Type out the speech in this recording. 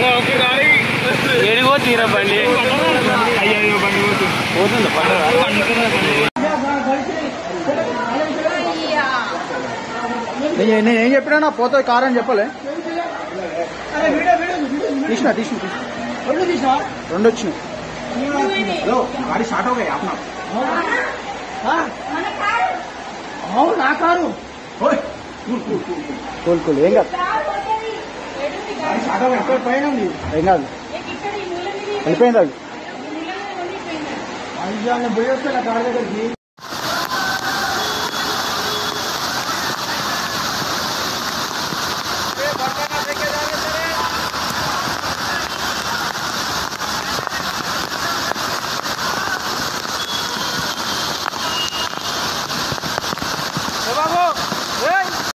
ఏడిగో తీరా బండి అయ్యో బండి పోతుంది నేను ఏం చెప్పినా పోతుంది కారు అని చెప్పలే. తీసిన రెండు వచ్చినాయి. गाड़ी स्टार्ट हो गई अपना నా కారు కోలుకోలు ఏం కాదు పైన ఏం కాదు అయిపోయింది అది. అయ్యా పోయి వస్తే నా కారు దగ్గరికి